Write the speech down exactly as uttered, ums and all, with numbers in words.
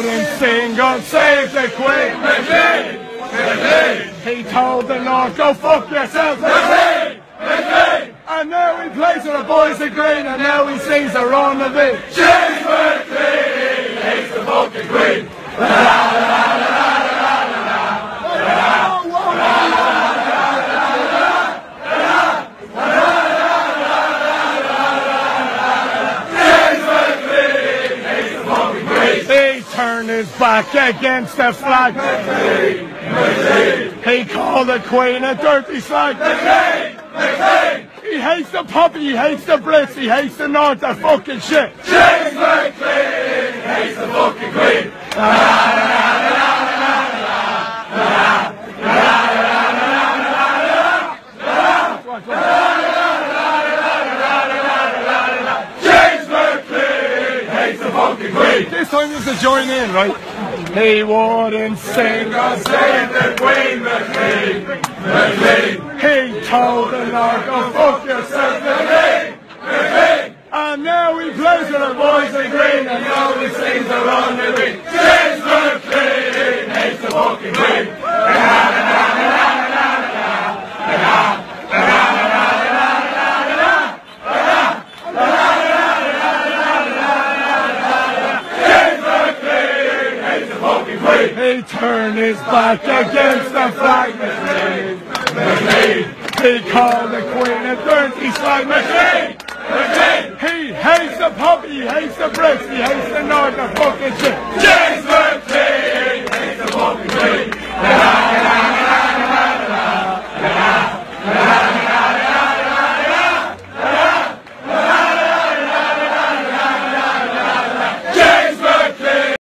wouldn't sing God Save the Queen. McLean! McLean! He told the North, go fuck yourself. McLean! McLean! And now he plays with the boys of Green, and now he sings the Run of It. James McLean hates the fucking Queen. He turned his back against the flag. McLean! McLean! He called the Queen a dirty slag. McLean! McLean! He hates the puppy, he hates the Brits, he hates the North, they're fucking shit. James McLean hates the fucking Queen. James McLean hates the fucking Queen. This time you have to join in, right? He wouldn't sing God save the Queen, McLean. McLean! He told the North, go fuck yourself. McLean! McLean! And now he plays with the boys in Green, and Now he sings the Run of It. James McLean hates the fucking Queen. James McLean hates the fucking Queen. he turned his back against the flag. McLean! He called the Queen a dirty slag. McLean! McLean! He hates the puppy, he hates the Brits, he hates the North, they're fucking shit. James